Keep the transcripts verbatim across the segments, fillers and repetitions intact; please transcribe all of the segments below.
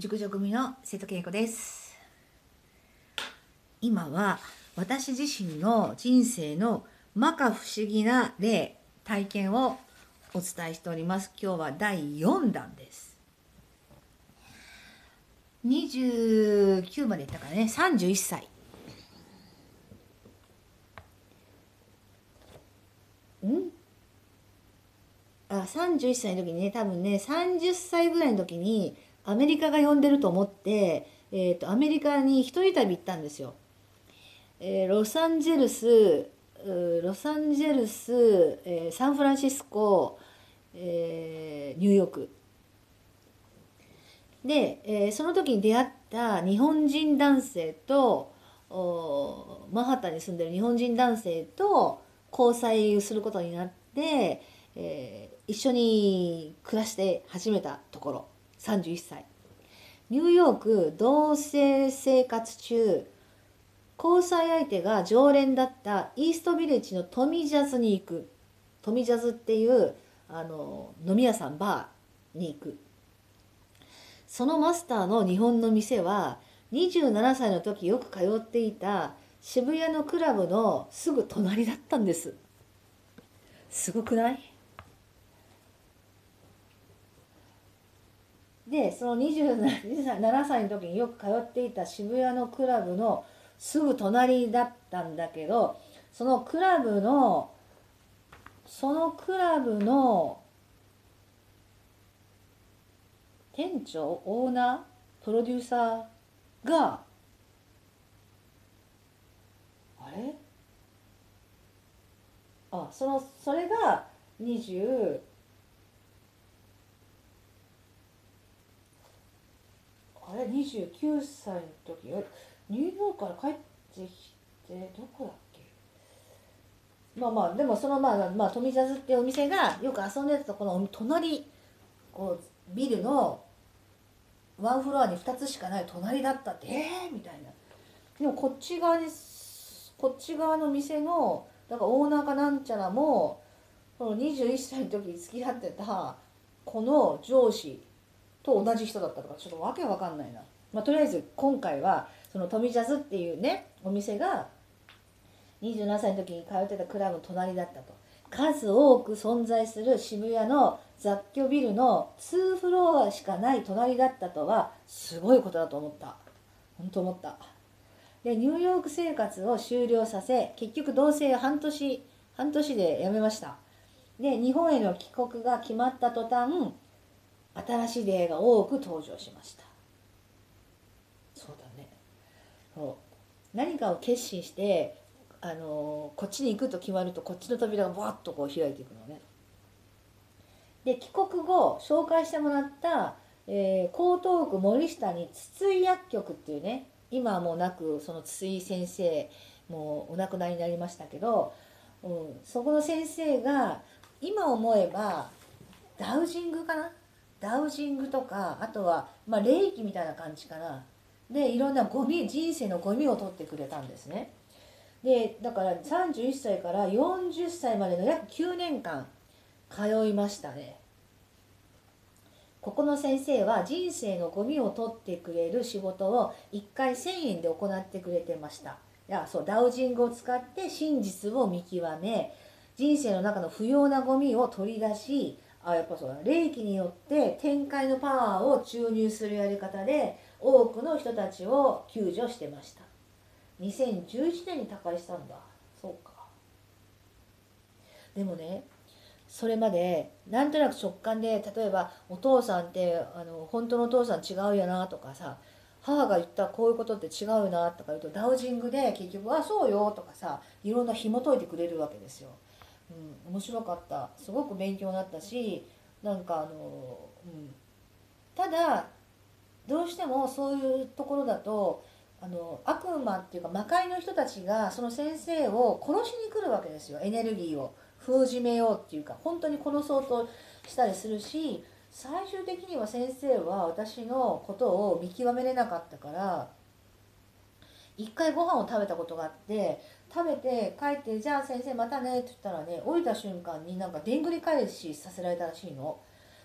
熟女組の瀬戸恵子です。今は私自身の人生の摩訶不思議な例体験をお伝えしております。今日はだいよんだんです。にじゅうきゅうまでいったからね、さんじゅういっさい。んあさんじゅういっさいの時にね、多分ねさんじゅっさいぐらいの時にアメリカが呼んでると思って、えー、とアメリカに一人旅行ったんですよ。えーロサンゼルスロサンゼルス、えーサンフランシスコ、えーニューヨークで、えーその時に出会った日本人男性と、マンハッタンに住んでる日本人男性と交際することになって、えー一緒に暮らして始めたところ、さんじゅういっさい。ニューヨーク同棲生活中、交際相手が常連だったイーストビレッジのトミジャズに行く。トミジャズっていうあの飲み屋さん、バーに行く。そのマスターの日本の店はにじゅうななさいの時よく通っていた渋谷のクラブのすぐ隣だったんです。すごくない？でそのにじゅうななさいの時によく通っていた渋谷のクラブのすぐ隣だったんだけど、そのクラブのそのクラブの店長、オーナー、プロデューサーがあれあそのそれがにじゅうあれにじゅうきゅうさいの時、ニューヨークから帰ってきてどこだっけ。まあまあでもそのまあまあトミジャズっていうお店がよく遊んでたところの隣、こうビルのワンフロアにふたつしかない隣だったって、えーみたいな。でもこっち側にこっち側の店のだからオーナーかなんちゃらもこのにじゅういっさいの時に付き合ってたこの上司と同じ人だったとか、ちょっとわけわかんないな。まあ、とりあえず今回はそのトミジャズっていうねお店がにじゅうななさいの時に通ってたクラブの隣だったと。数多く存在する渋谷の雑居ビルのにフロアしかない隣だったとはすごいことだと思った。本当思った。でニューヨーク生活を終了させ、結局同棲半年半年で辞めました。で日本への帰国が決まった途端、新しい出会いが多く登場しました。そうだね。そう何かを決心してあのこっちに行くと決まると、こっちの扉がバッとこう開いていくのね。で帰国後紹介してもらった、えー、江東区森下に筒井薬局っていうね、今はもうなく、その筒井先生もうお亡くなりになりましたけど、うん、そこの先生が今思えばダウジングかな、ダウジングとか、あとはまあ霊気みたいな感じかな。でいろんなゴミ、人生のゴミを取ってくれたんですね。でだからさんじゅういっさいからよんじゅっさいまでの約きゅうねんかん通いましたね。ここの先生は人生のゴミを取ってくれる仕事をいっかいせんえんで行ってくれてました。いやそうダウジングを使って真実を見極め、人生の中の不要なゴミを取り出し、あやっぱそうだ、霊気によって天界のパワーを注入するやり方で多くの人たちを救助してました。にせんじゅういちねんに他界したんだ。そうか。でもね、それまでなんとなく直感で、例えばお父さんってあの本当のお父さん違うよなとかさ、母が言ったこういうことって違うよなとか言うと、ダウジングで結局「あそうよ」とかさ、いろんな紐解いてくれるわけですよ。うん、面白かった。すごく勉強になったし、なんかあの、うん、ただどうしてもそういうところだと、あの悪魔っていうか魔界の人たちがその先生を殺しに来るわけですよ。エネルギーを封じめようっていうか、本当に殺そうとしたりするし、最終的には先生は私のことを見極めれなかったから、一回ご飯を食べたことがあって、食べて帰って「じゃあ先生またね」って言ったらね、降りた瞬間になんかでんぐり返しさせられたらしいの。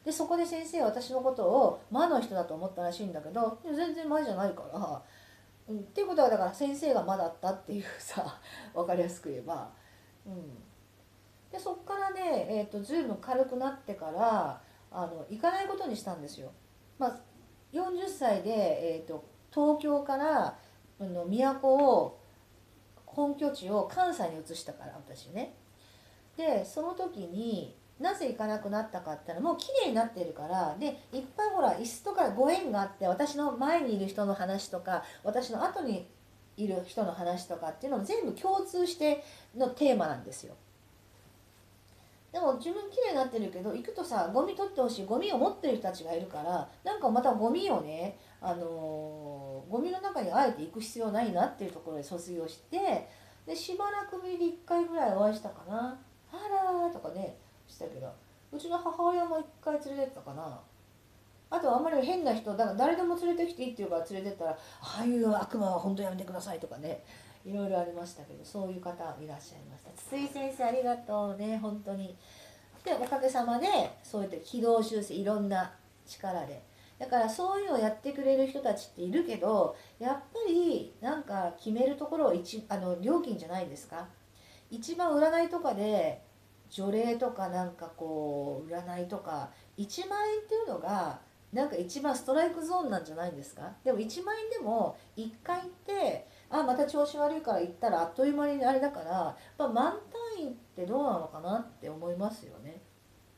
でそこで先生は私のことを魔の人だと思ったらしいんだけど、全然魔じゃないから、うん、っていうことはだから先生が魔だったっていうさ分かりやすく言えば、うん、でそっからね、えーと、随分軽くなってからあの行かないことにしたんですよ。まあ、よんじゅっさいで、えーと、東京からあの都を本拠地を関西に移したから私ね。でその時になぜ行かなくなったかって言ったら、もう綺麗になってるから。でいっぱいほら椅子とかご縁があって、私の前にいる人の話とか私の後にいる人の話とかっていうのも全部共通してのテーマなんですよ。でも自分綺麗になってるけど、行くとさ、ゴミ取ってほしい、ゴミを持ってる人たちがいるから、なんかまたゴミをね、あのー、ゴミの中にあえて行く必要ないなっていうところで卒業して、でしばらくぶりでいっかいぐらいお会いしたかな。あらーとかねしたけど、うちの母親もいっかい連れてったかな。あとはあんまり変な人だから、誰でも連れてきていいっていうから連れてったら、ああいう悪魔は本当やめてくださいとかね、いろいろありましたけど、そういう方いらっしゃいました。筒井先生ありがとうね、本当に。でおかげさまでそうやって軌道修正、いろんな力で、だからそういうのをやってくれる人たちっているけど、やっぱりなんか決めるところを一あの料金じゃないですか。一番占いとかで除霊とかなんかこう占いとかいちまん円っていうのがなんか一番ストライクゾーンなんじゃないんですか。でもいちまん円でもいっかい行って、あまた調子悪いから行ったらあっという間にあれだから、やっぱ満単位ってどうなのかなって思いますよね。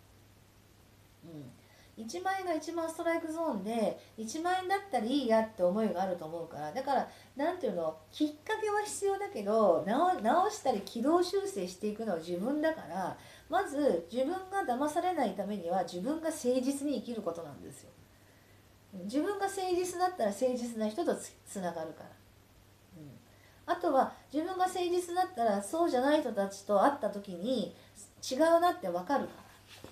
うん、いちまん円が一番ストライクゾーンで、いちまん円だったらいいやって思いがあると思うから、だからなんていうの、きっかけは必要だけど、直直したり軌道修正していくのは自分だから、まず自分が騙されないためには自分が誠実に生きることなんですよ。自分が誠実だったら誠実な人とつつながるから、うん、あとは自分が誠実だったらそうじゃない人たちと会った時に違うなって分かるから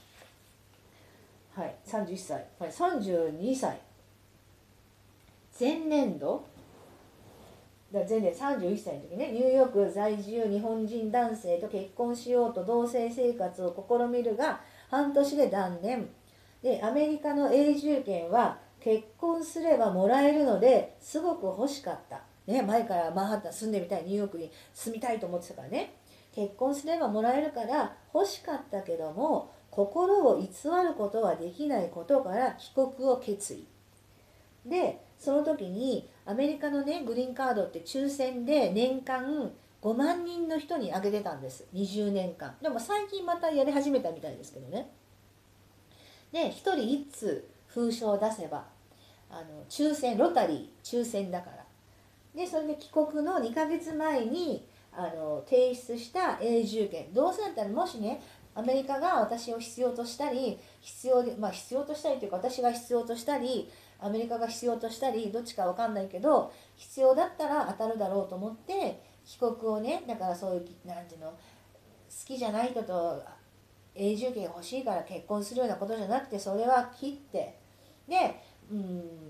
。はい、さんじゅっさい、はい、さんじゅうにさい、前年度だ、前年さんじゅういっさいの時ね、ニューヨーク在住日本人男性と結婚しようと同棲生活を試みるが半年で断念で、アメリカの永住権は結婚すればもらえるのですごく欲しかった、ね、前からマンハッタン住んでみたい、ニューヨークに住みたいと思ってたからね、結婚すればもらえるから欲しかったけども心を偽ることはできないことから帰国を決意で、その時にアメリカのねグリーンカードって抽選で年間ごまんにんの人にあげてたんです、にじゅうねんかん。でも最近またやり始めたみたいですけどね。でひとりいっつう封書を出せば、あの抽選ロタリー抽選だから、でそれで帰国のにかげつまえにあの提出した永住権、どうせだったらもしねアメリカが私を必要としたり必要で、まあ、必要としたりというか私が必要としたりアメリカが必要としたりどっちか分かんないけど必要だったら当たるだろうと思って帰国をね、だからそういうなんていうの、好きじゃない人と永住権欲しいから結婚するようなことじゃなくて、それは切ってで、うん、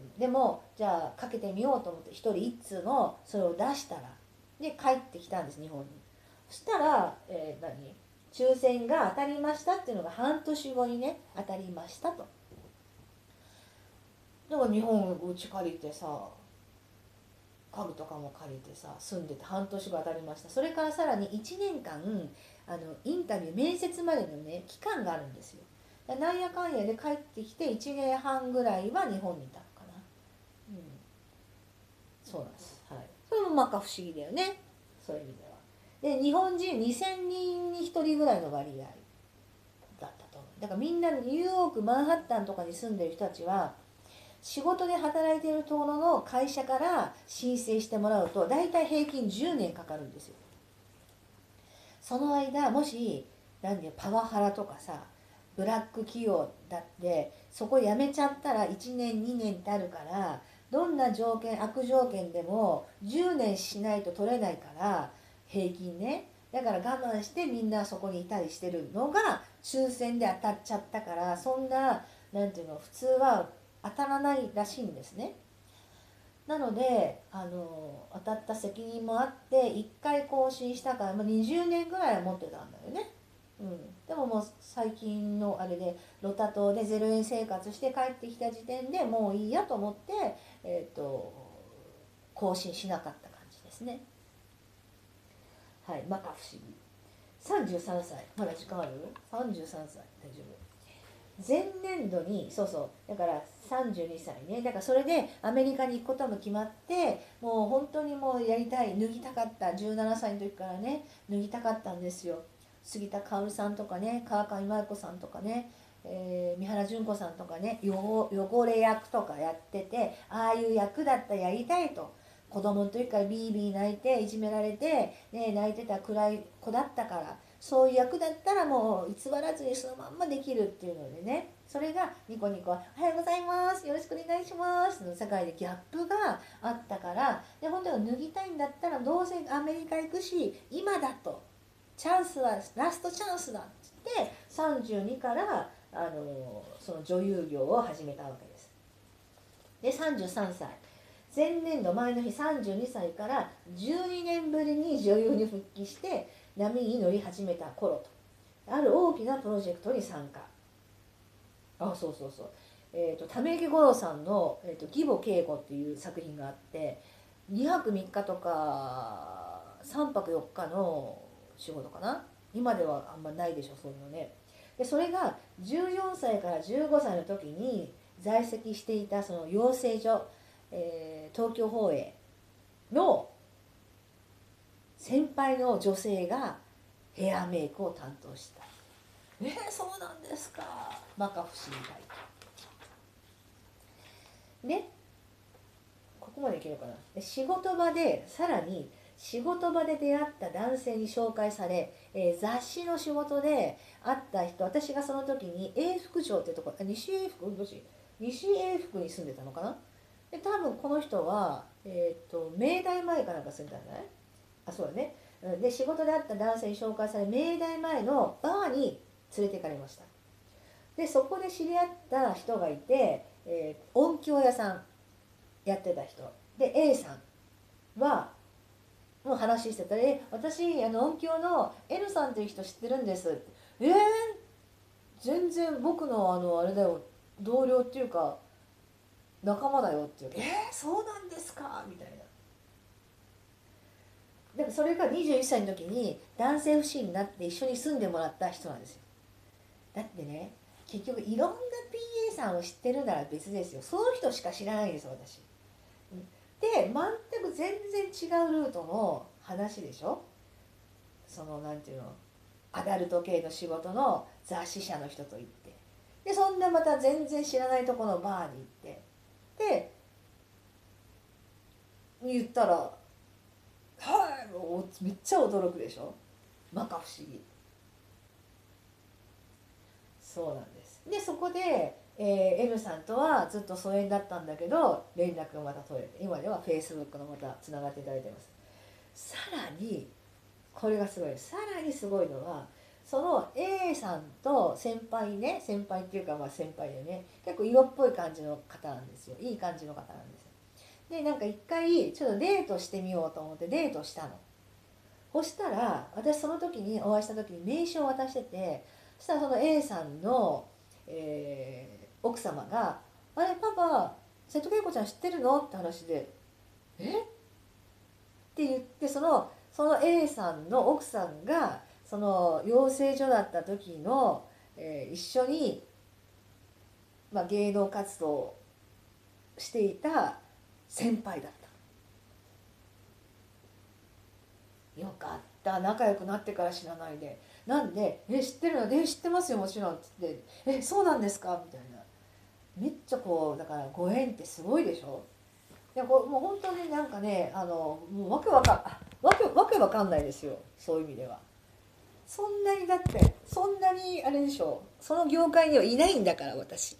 でもじゃあかけてみようと思ってひとりいっつうのそれを出したら、で帰ってきたんです日本に。そしたら、えー、何抽選が当たりましたっていうのが半年後にね当たりましたと。だから日本うち借りてさ、家具とかも借りてさ住んでて半年後当たりました。それからさらにいちねんかんあのインタビュー面接までのね期間があるんですよ。なんやかんやで帰ってきていちねんはんぐらいは日本にいたのかな。うん、そうなんです。はい。それもまか不思議だよね。そういう意味では。で日本人にせんにんにひとりぐらいの割合だったと思う。だからみんなニューヨークマンハッタンとかに住んでる人たちは仕事で働いているところの会社から申請してもらうと大体平均じゅうねんかかるんですよ。その間もし何でパワハラとかさブラック企業だってそこ辞めちゃったらいちねんにねんってあるから、どんな条件悪条件でもじゅうねんしないと取れないから平均ね、だから我慢してみんなそこにいたりしてるのが抽選で当たっちゃったから、そんななんていうの普通は当たらないらしいんですね。なのであの当たった責任もあっていっかい更新したから、まあ、にじゅうねんぐらいは持ってたんだよね。 うん、でももう最近のあれでロタ島でゼロえん生活して帰ってきた時点でもういいやと思って、えー、と更新しなかった感じですね。はい、まか不思議。さんじゅうさんさい、まだ時間ある？ さんじゅうさん 歳、大丈夫。前年度に、そうそう、だからさんじゅうにさいね、だからそれでアメリカに行くことも決まって、もう本当にもうやりたい、脱ぎたかった、じゅうななさいの時からね、脱ぎたかったんですよ。杉田薫さんとかね、川上麻衣子さんとかね、えー三原純子さんとかね、汚汚れ役とかやってて、ああいう役だったらやりたいと。子供の時からビービー泣いていじめられて、ね、泣いてた暗い子だったから、そういう役だったらもう偽らずにそのまんまできるっていうのでね、それがニコニコ「おはようございます、よろしくお願いします」の世界でギャップがあったから、で本当は脱ぎたいんだったらどうせアメリカ行くし今だと、チャンスはラストチャンスだっつってさんじゅうにからあのその女優業を始めたわけです。でさんじゅうさんさい、前年度前の日さんじゅうにさいからじゅうにねんぶりに女優に復帰して波に乗り始めた頃と、ある大きなプロジェクトに参加。あ、そうそうそう、えーと、為池五郎さんの、えーと「義母稽古」っていう作品があって、にはくみっかとかさんぱくよっかの仕事かな。今ではあんまないでしょそういうのね。でそれがじゅうよんさいからじゅうごさいの時に在籍していたその養成所、えー東京放映の先輩の女性がヘアメイクを担当した。えー、そうなんですか。まか不思議体験ね。ここまでいけるかな。で仕事場でさらに仕事場で出会った男性に紹介され、えー雑誌の仕事で会った人、私がその時に永福町ってとこ、あ西永福どっち西永福に住んでたのかな。で多分この人は、えー、と明大前かなんか住んでたんじゃない？あ、そうだね。うんで仕事で会った男性に紹介され明大前のバーに連れて行かれました。でそこで知り合った人がいて、えー音響屋さんやってた人で A さんはもう話してたら「え私あの音響の N さんっていう人知ってるんです」って。「えー、全然僕のあのあれだよ、同僚っていうか仲間だよ」って言う「えー、そうなんですか」みたいな。でもそれがにじゅういっさいの時に男性不信になって一緒に住んでもらった人なんですよ。だってね、結局いろんな ピーエー さんを知ってるなら別ですよ。その人しか知らないです私。で全く全然違うルートの話でしょ。そのなんていうの、アダルト系の仕事の雑誌社の人と行って、でそんなまた全然知らないとこのバーに行って、で言ったら「はい!」めっちゃ驚くでしょ。摩訶不思議。そうなんです。でそこで、えー、N さんとはずっと疎遠だったんだけど連絡がまた取れて、今では Facebook のまたつながっていただいてます。さらにこれがすごい、さらにすごいのはその A さんと先輩ね、先輩っていうかまあ先輩でね、結構色っぽい感じの方なんですよ。いい感じの方なんですよ。でなんか一回ちょっとデートしてみようと思ってデートしたの。そしたら私その時にお会いした時に名刺を渡してて、そしたらその A さんの、えー奥様が「あれパパ瀬戸恵子ちゃん知ってるの？」って話で「えっ?」て言って、そのその A さんの奥さんがその養成所だった時の、えー一緒に、まあ、芸能活動をしていた先輩だった。よかった、仲良くなってから知らないで。なんで「え知ってるの？で知ってますよもちろん」っつって「えそうなんですか」みたいな。めっちゃこうだからご縁ってすごいでしょ。いやこうもう本当になんかね、あのもうわけわかんわけわけわかんないですよ、そういう意味では。そんなにだってそんなにあれでしょ、その業界にはいないんだから私。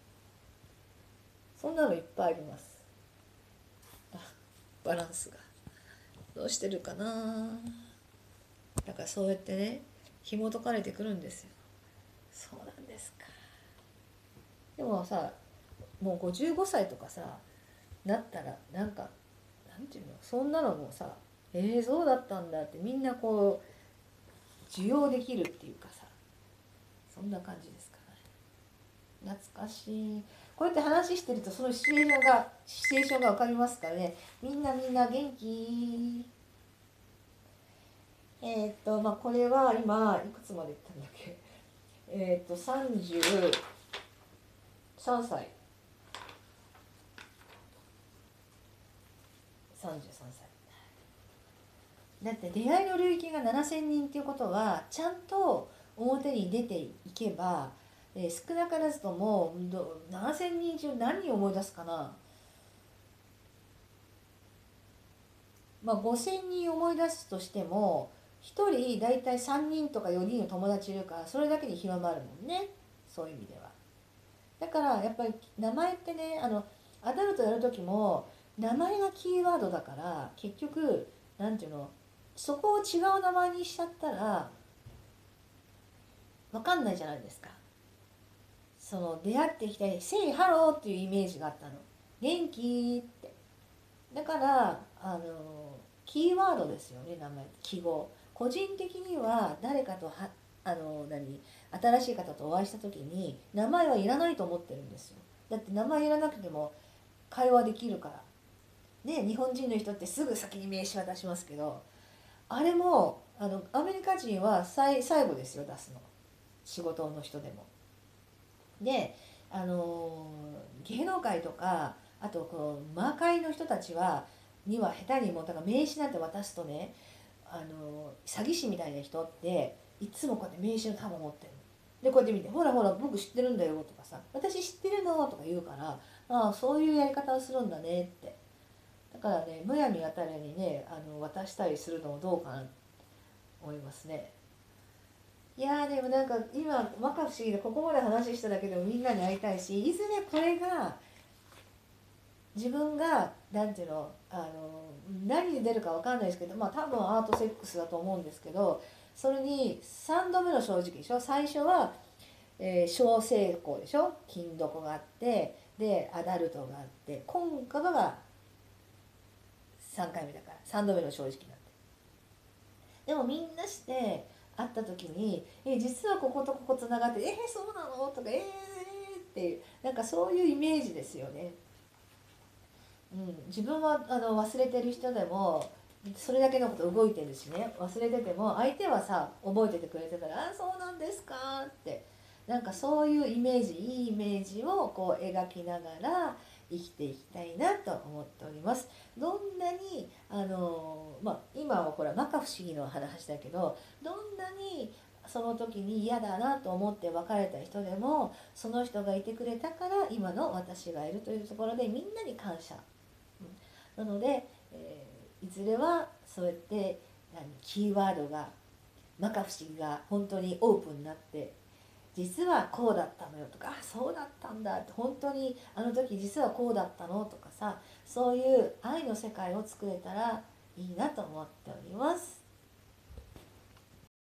そんなのいっぱいあります。あ、バランスがどうしてるかな。だからそうやってね紐解かれてくるんですよ。そうなんですか。でもさ、もうごじゅうごさいとかさなったらなんかなんていうの、そんなのもさ「えー、そうだったんだ」ってみんなこ受容できるっていうかさ、そんな感じですかね。懐かしい。こうやって話してるとそのシチュエーションがシチュエーションが浮かびますからね。みんなみんな元気。えーっとまあこれは今いくつまでいったんだっけ。えーっとさんじゅうさんさいさんじゅうさんさいだって。出会いの領域がななせんにんっていうことはちゃんと表に出ていけば、えー、少なからずともななせんにん中何を思い出すかな。まあごせんにん思い出すとしてもひとりだいたいさんにんとかよにんの友達いるから、それだけで暇もあるもんね、そういう意味では。だからやっぱり名前ってね、あのアダルトやる時も名前がキーワードだから、結局なんていうの、そこを違う名前にしちゃったら分かんないじゃないですか。その出会ってきて「セイハロー」っていうイメージがあったの。元気って。だからあのキーワードですよね、名前、記号。個人的には誰かとはあの何新しい方とお会いした時に名前はいらないと思ってるんですよ。だって名前いらなくても会話できるから。ね、日本人の人ってすぐ先に名刺渡しますけど、あれもあのアメリカ人は最最後ですよ、出すの。仕事の人でも。であの芸能界とか、あとこの魔界の人たちはには下手にもだから名刺なんて渡すとね、あの詐欺師みたいな人っていつもこうやって名刺の束持ってるで、こうやって見て「ほらほら僕知ってるんだよ」とかさ「私知ってるの」とか言うから、ああそういうやり方をするんだねって。だからね、むやみやたらにね、あの渡したりするのもどうかなと思いますね。いやーでもなんか今摩訶不思議でここまで話しただけでもみんなに会いたいし、いずれこれが自分がなんていうの、あの何に出るかわかんないですけど、まあ多分アートセックスだと思うんですけど、それにさんどめの正直でしょ。最初は、えー小成功でしょ、金床があってでアダルトがあって、今回がさんかいめだからさんどめの正直なんで。でもみんなして会った時に「え実はこことここつながってえー、そうなの?」とか「えー、っていうなんかそういうイメージですよね。うん、自分はあの忘れてる人でもそれだけのこと動いてるしね、忘れてても相手はさ覚えててくれてたら「あそうなんですか」って、なんかそういうイメージ、いいイメージをこう描きながら生きていきたいなと思っております。どんなにあのまあ今はほら摩訶不思議の話だけど、どんなにその時に嫌だなと思って別れた人でも、その人がいてくれたから今の私がいるというところでみんなに感謝。なので、えー、いずれはそうやって何キーワードが摩訶不思議が本当にオープンになって、実はこうだったのよとか、あそうだったんだって、本当にあの時実はこうだったのとかさ、そういう愛の世界を作れたらいいなと思っております。